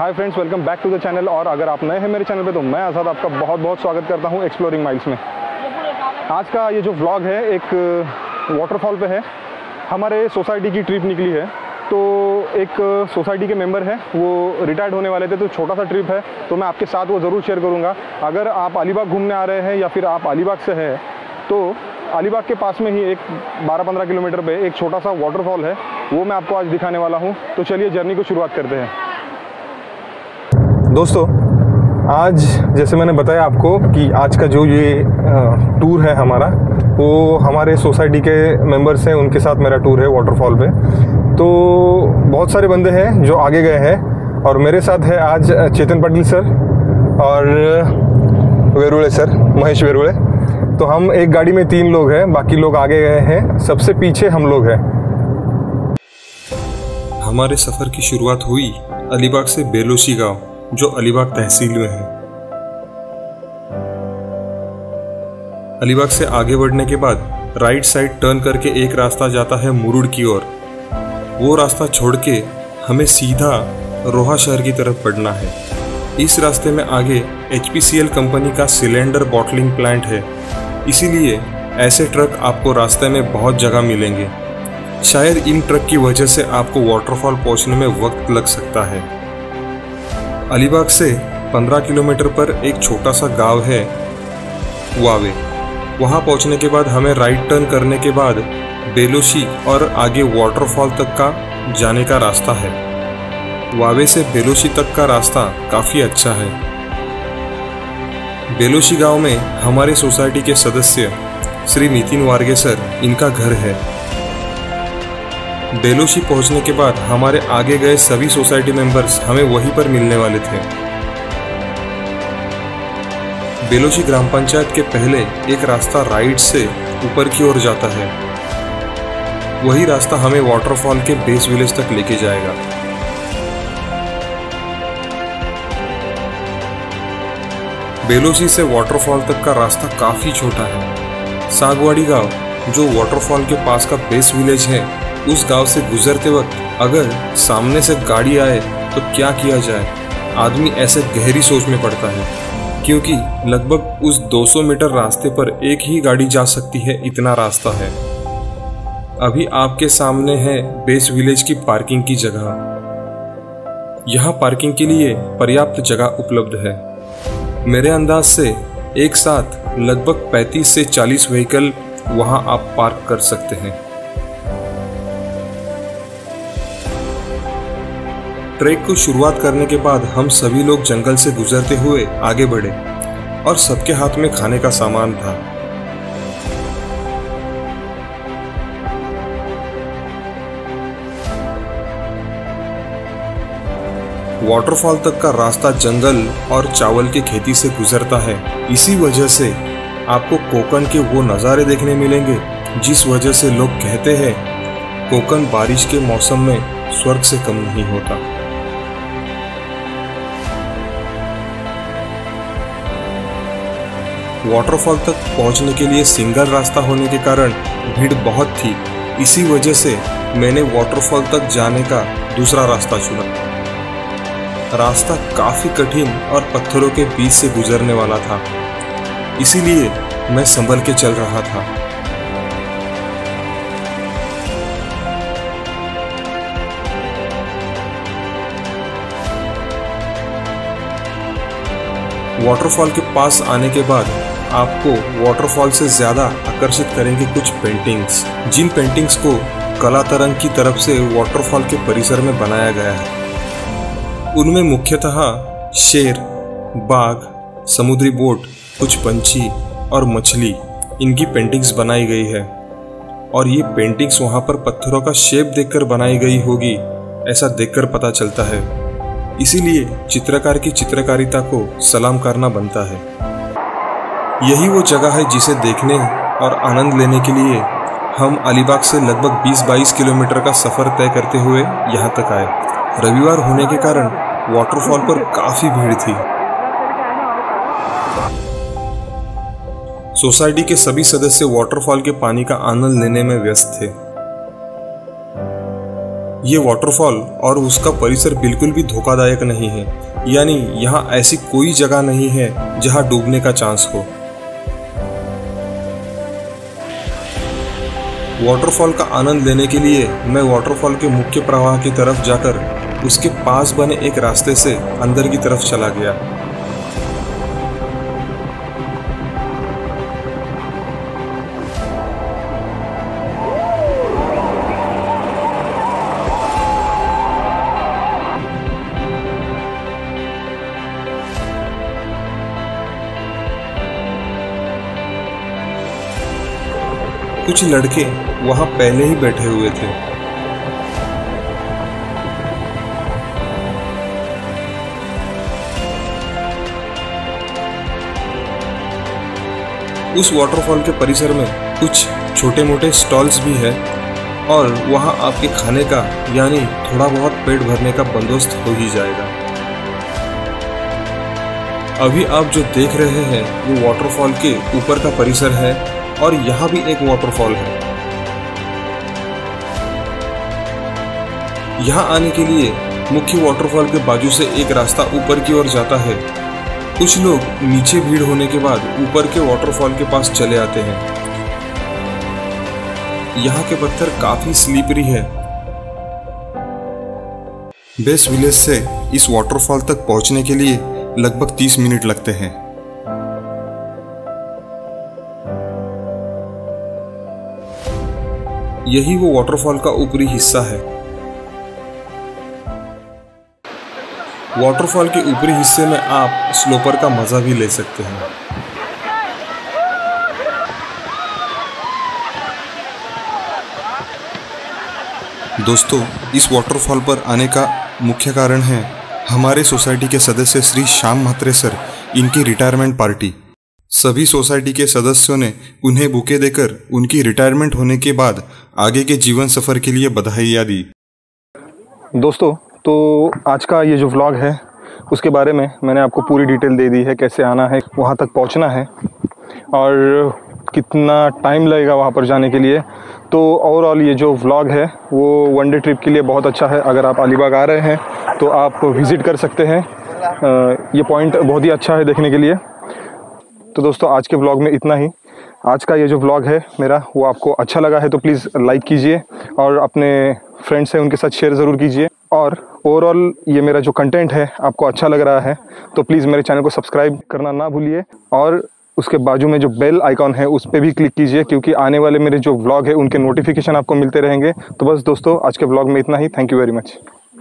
Hi friends, welcome back to the channel. और अगर आप नए हैं मेरे चैनल पे तो मैं आज़ाद आपका बहुत बहुत स्वागत करता हूं एक्सप्लोरिंग माइल्स में। आज का ये जो व्लॉग है एक वाटरफॉल पे है। हमारे सोसाइटी की ट्रिप निकली है, तो एक सोसाइटी के मेंबर हैं, वो रिटायर्ड होने वाले थे, तो छोटा सा ट्रिप है, तो मैं आपके साथ वो ज़रूर शेयर करूँगा। अगर आप अलीबाग घूमने आ रहे हैं या फिर आप अलीबाग से हैं तो अलीबाग के पास में ही एक 12-15 किलोमीटर पे एक छोटा सा वाटरफॉल है, वो मैं आपको आज दिखाने वाला हूँ। तो चलिए जर्नी को शुरुआत करते हैं। दोस्तों, आज जैसे मैंने बताया आपको कि आज का जो ये टूर है हमारा, वो हमारे सोसाइटी के मेंबर्स हैं, उनके साथ मेरा टूर है वाटरफॉल पे। तो बहुत सारे बंदे हैं जो आगे गए हैं और मेरे साथ है आज चेतन पाटिल सर और वेरुले सर, महेश वेरुले। तो हम एक गाड़ी में 3 लोग हैं, बाकी लोग आगे गए हैं, सबसे पीछे हम लोग हैं। हमारे सफ़र की शुरुआत हुई अलीबाग से बेलोशी गांव, जो अलीबाग तहसील में है। अलीबाग से आगे बढ़ने के बाद राइट साइड टर्न करके एक रास्ता जाता है मुरुड की ओर। वो रास्ता छोड़ के हमें सीधा रोहा शहर की तरफ बढ़ना है। इस रास्ते में आगे HPCL कंपनी का सिलेंडर बॉटलिंग प्लांट है, इसीलिए ऐसे ट्रक आपको रास्ते में बहुत जगह मिलेंगे। शायद इन ट्रक की वजह से आपको वाटरफॉल पहुंचने में वक्त लग सकता है। अलीबाग से 15 किलोमीटर पर एक छोटा सा गांव है वावे। वहां पहुंचने के बाद हमें राइट टर्न करने के बाद बेलोशी और आगे वाटरफॉल तक का जाने का रास्ता है। वावे से बेलोशी तक का रास्ता काफ़ी अच्छा है। बेलोशी गांव में हमारे सोसाइटी के सदस्य श्री नितिन वारगे सर, इनका घर है। बेलोशी पहुंचने के बाद हमारे आगे गए सभी सोसाइटी मेंबर्स हमें वहीं पर मिलने वाले थे। बेलोशी ग्राम पंचायत के पहले एक रास्ता राइट से ऊपर की ओर जाता है। वही रास्ता हमें वाटरफॉल के बेस विलेज तक लेके जाएगा। बेलोशी से वाटरफॉल तक का रास्ता काफ़ी छोटा है। सागवाड़ी गांव, जो वाटरफॉल के पास का बेस विलेज है, उस गांव से गुजरते वक्त अगर सामने से गाड़ी आए तो क्या किया जाए, आदमी ऐसे गहरी सोच में पड़ता है, क्योंकि लगभग उस 200 मीटर रास्ते पर एक ही गाड़ी जा सकती है, इतना रास्ता है। अभी आपके सामने है बेस विलेज की पार्किंग की जगह। यहाँ पार्किंग के लिए पर्याप्त जगह उपलब्ध है। मेरे अंदाज से एक साथ लगभग 35 से 40 व्हीकल वहाँ आप पार्क कर सकते हैं। ट्रैक को शुरुआत करने के बाद हम सभी लोग जंगल से गुजरते हुए आगे बढ़े और सबके हाथ में खाने का सामान था। वाटरफॉल तक का रास्ता जंगल और चावल की खेती से गुजरता है। इसी वजह से आपको कोकन के वो नज़ारे देखने मिलेंगे जिस वजह से लोग कहते हैं कोकन बारिश के मौसम में स्वर्ग से कम नहीं होता। वाटरफॉल तक पहुंचने के लिए सिंगल रास्ता होने के कारण भीड़ बहुत थी। इसी वजह से मैंने वाटरफॉल तक जाने का दूसरा रास्ता चुना। रास्ता काफ़ी कठिन और पत्थरों के बीच से गुजरने वाला था, इसीलिए मैं संभल के चल रहा था। वाटरफॉल के पास आने के बाद आपको वाटरफॉल से ज़्यादा आकर्षित करेंगे कुछ पेंटिंग्स, जिन पेंटिंग्स को कला तरंग की तरफ से वाटरफॉल के परिसर में बनाया गया है। उनमें मुख्यतः शेर, बाघ, समुद्री बोट, कुछ पंछी और मछली, इनकी पेंटिंग्स बनाई गई है। और ये पेंटिंग्स वहाँ पर पत्थरों का शेप देखकर बनाई गई होगी, ऐसा देखकर पता चलता है। इसीलिए चित्रकार की चित्रकारिता को सलाम करना बनता है। यही वो जगह है जिसे देखने और आनंद लेने के लिए हम अलीबाग से लगभग 20-22 किलोमीटर का सफ़र तय करते हुए यहाँ तक आए। रविवार होने के कारण वाटरफॉल पर काफ़ी भीड़ थी। सोसाइटी के सभी सदस्य वाटरफॉल के पानी का आनंद लेने में व्यस्त थे। ये वाटरफॉल और उसका परिसर बिल्कुल भी धोखादायक नहीं है, यानी यहाँ ऐसी कोई जगह नहीं है जहाँ डूबने का चांस हो। वाटरफॉल का आनंद लेने के लिए मैं वाटरफॉल के मुख्य प्रवाह की तरफ जाकर उसके पास बने एक रास्ते से अंदर की तरफ चला गया। कुछ लड़के वहां पहले ही बैठे हुए थे। उस वाटरफॉल के परिसर में कुछ छोटे मोटे स्टॉल्स भी है और वहां आपके खाने का यानी थोड़ा बहुत पेट भरने का बंदोबस्त हो ही जाएगा। अभी आप जो देख रहे हैं वो वाटरफॉल के ऊपर का परिसर है और यहाँ भी एक वाटरफॉल है। यहाँ आने के लिए मुख्य वाटरफॉल के बाजू से एक रास्ता ऊपर की ओर जाता है। कुछ लोग नीचे भीड़ होने के बाद ऊपर के वाटरफॉल के पास चले आते हैं। यहाँ के पत्थर काफी स्लिपरी है। बेस विलेज से इस वाटरफॉल तक पहुंचने के लिए लगभग 30 मिनट लगते हैं। यही वो वाटरफॉल का ऊपरी हिस्सा है। वाटरफॉल के ऊपरी हिस्से में आप स्लोपर का मजा भी ले सकते हैं। दोस्तों, इस वाटरफॉल पर आने का मुख्य कारण है हमारे सोसाइटी के सदस्य श्री श्याम म्हात्रे सर, इनकी रिटायरमेंट पार्टी। सभी सोसाइटी के सदस्यों ने उन्हें बुके देकर उनकी रिटायरमेंट होने के बाद आगे के जीवन सफर के लिए बधाइयाँ दी। दोस्तों, तो आज का ये जो व्लॉग है उसके बारे में मैंने आपको पूरी डिटेल दे दी है, कैसे आना है, वहाँ तक पहुँचना है और कितना टाइम लगेगा वहाँ पर जाने के लिए। तो ओवरऑल ये जो व्लॉग है वो वनडे ट्रिप के लिए बहुत अच्छा है। अगर आप अलीबाग आ रहे हैं तो आप विज़िट कर सकते हैं। ये पॉइंट बहुत ही अच्छा है देखने के लिए। तो दोस्तों, आज के व्लॉग में इतना ही। आज का ये जो व्लॉग है मेरा वो आपको अच्छा लगा है तो प्लीज़ लाइक कीजिए और अपने फ्रेंड्स हैं उनके साथ शेयर ज़रूर कीजिए। और ओवरऑल ये मेरा जो कंटेंट है आपको अच्छा लग रहा है तो प्लीज़ मेरे चैनल को सब्सक्राइब करना ना भूलिए और उसके बाजू में जो बेल आइकॉन है उस पर भी क्लिक कीजिए, क्योंकि आने वाले मेरे जो व्लॉग है उनके नोटिफिकेशन आपको मिलते रहेंगे। तो बस दोस्तों, आज के व्लॉग में इतना ही। Thank you very much.